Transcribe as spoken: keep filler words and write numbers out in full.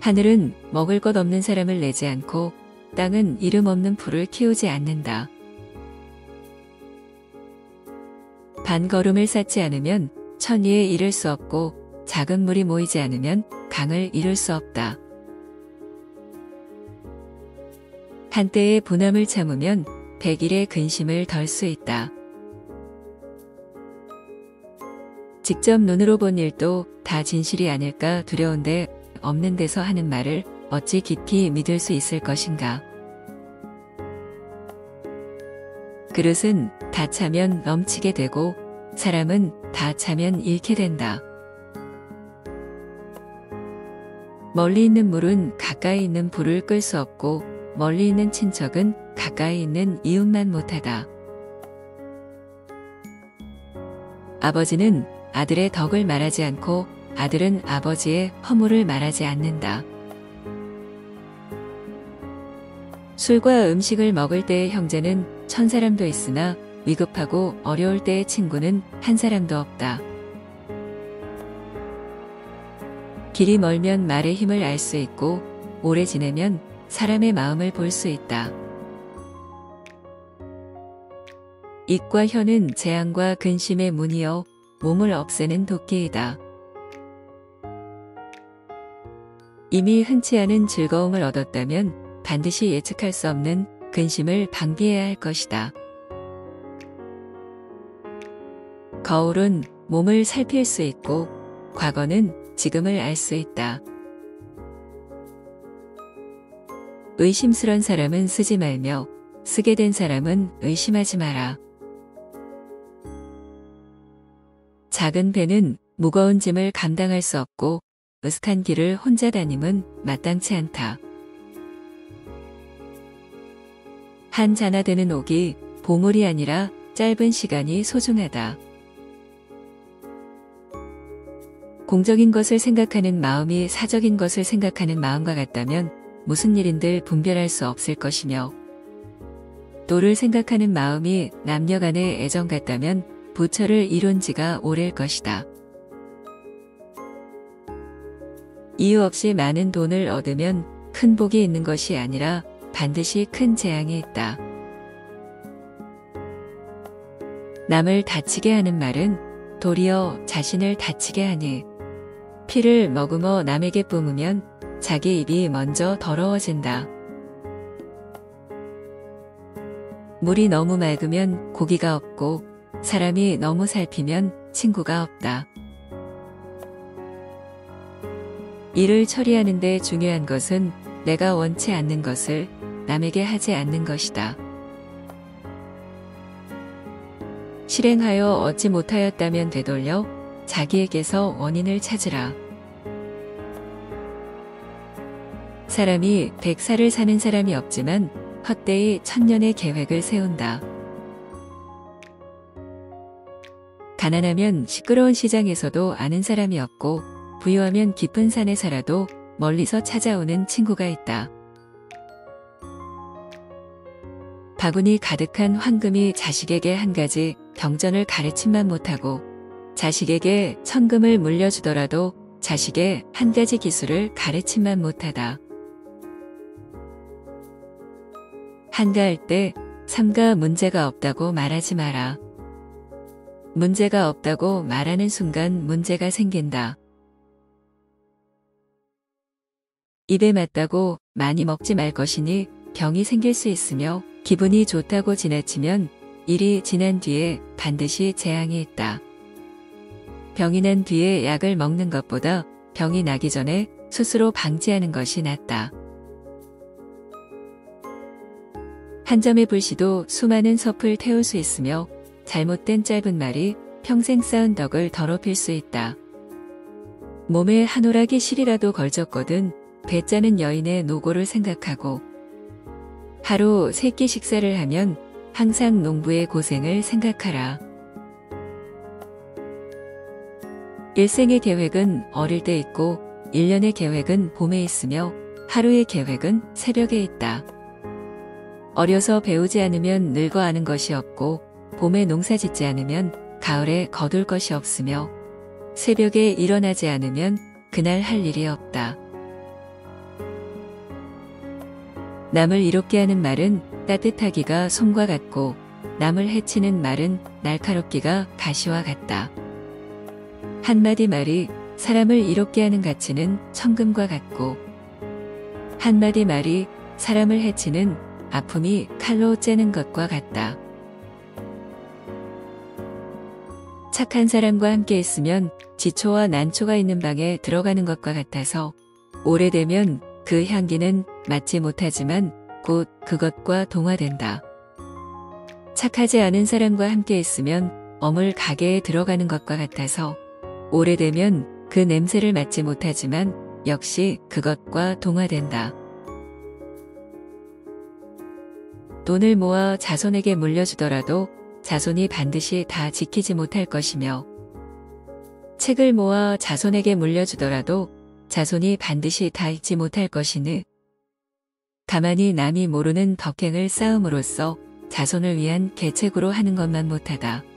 하늘은 먹을 것 없는 사람을 내지 않고 땅은 이름 없는 풀을 키우지 않는다. 반걸음을 쌓지 않으면 천리에 이를 수 없고 작은 물이 모이지 않으면 강을 이룰 수 없다. 한때의 분함을 참으면 백일의 근심을 덜 수 있다. 직접 눈으로 본 일도 다 진실이 아닐까 두려운데 없는 데서 하는 말을 어찌 깊이 믿을 수 있을 것인가. 그릇은 다 차면 넘치게 되고 사람은 다 차면 잃게 된다. 멀리 있는 물은 가까이 있는 불을 끌 수 없고 멀리 있는 친척은 가까이 있는 이웃만 못하다. 아버지는 아들의 덕을 말하지 않고 아들은 아버지의 허물을 말하지 않는다. 술과 음식을 먹을 때의 형제는 천 사람도 있으나 위급하고 어려울 때의 친구는 한 사람도 없다. 길이 멀면 말의 힘을 알 수 있고 오래 지내면 사람의 마음을 볼 수 있다. 입과 혀는 재앙과 근심의 문이요 몸을 없애는 도끼이다. 이미 흔치 않은 즐거움을 얻었다면 반드시 예측할 수 없는 근심을 방비해야 할 것이다. 거울은 몸을 살필 수 있고 과거는 지금을 알 수 있다. 의심스런 사람은 쓰지 말며 쓰게 된 사람은 의심하지 마라. 작은 배는 무거운 짐을 감당할 수 없고 으슥한 길을 혼자 다님은 마땅치 않다. 한 자나 되는 옥이 보물이 아니라 짧은 시간이 소중하다. 공적인 것을 생각하는 마음이 사적인 것을 생각하는 마음과 같다면 무슨 일인들 분별할 수 없을 것이며 도를 생각하는 마음이 남녀 간의 애정 같다면 부처를 이룬 지가 오래일 것이다. 이유 없이 많은 돈을 얻으면 큰 복이 있는 것이 아니라 반드시 큰 재앙이 있다. 남을 다치게 하는 말은 도리어 자신을 다치게 하니 피를 머금어 남에게 뿜으면 자기 입이 먼저 더러워진다. 물이 너무 맑으면 고기가 없고 사람이 너무 살피면 친구가 없다. 일을 처리하는 데 중요한 것은 내가 원치 않는 것을 남에게 하지 않는 것이다. 실행하여 얻지 못하였다면 되돌려 자기에게서 원인을 찾으라. 사람이 백살을 사는 사람이 없지만 헛되이 천년의 계획을 세운다. 가난하면 시끄러운 시장에서도 아는 사람이 없고 부유하면 깊은 산에 살아도 멀리서 찾아오는 친구가 있다. 바구니 가득한 황금이 자식에게 한 가지 경전을 가르침만 못하고 자식에게 천금을 물려주더라도 자식의 한 가지 기술을 가르침만 못하다. 한가할 때 삼가 문제가 없다고 말하지 마라. 문제가 없다고 말하는 순간 문제가 생긴다. 입에 맞다고 많이 먹지 말 것이니 병이 생길 수 있으며 기분이 좋다고 지나치면 일이 지난 뒤에 반드시 재앙이 있다. 병이 난 뒤에 약을 먹는 것보다 병이 나기 전에 스스로 방지하는 것이 낫다. 한 점의 불씨도 수많은 섭을 태울 수 있으며 잘못된 짧은 말이 평생 쌓은 덕을 더럽힐 수 있다. 몸에 한 오락이 실이라도 걸쳤거든 배짜는 여인의 노고를 생각하고 하루 세 끼 식사를 하면 항상 농부의 고생을 생각하라. 일생의 계획은 어릴 때 있고 일 년의 계획은 봄에 있으며 하루의 계획은 새벽에 있다. 어려서 배우지 않으면 늙어 아는 것이 없고 봄에 농사 짓지 않으면 가을에 거둘 것이 없으며 새벽에 일어나지 않으면 그날 할 일이 없다. 남을 이롭게 하는 말은 따뜻하기가 솜과 같고 남을 해치는 말은 날카롭기가 가시와 같다. 한마디 말이 사람을 이롭게 하는 가치는 천금과 같고 한마디 말이 사람을 해치는 아픔이 칼로 째는 것과 같다. 착한 사람과 함께 있으면 지초와 난초가 있는 방에 들어가는 것과 같아서 오래되면 그 향기는 맡지 못하지만 곧 그것과 동화된다. 착하지 않은 사람과 함께 있으면 어물 가게에 들어가는 것과 같아서 오래되면 그 냄새를 맡지 못하지만 역시 그것과 동화된다. 돈을 모아 자손에게 물려주더라도 자손이 반드시 다 지키지 못할 것이며 책을 모아 자손에게 물려주더라도 자손이 반드시 다 읽지 못할 것이니 가만히 남이 모르는 덕행을 쌓음으로써 자손을 위한 계책으로 하는 것만 못하다.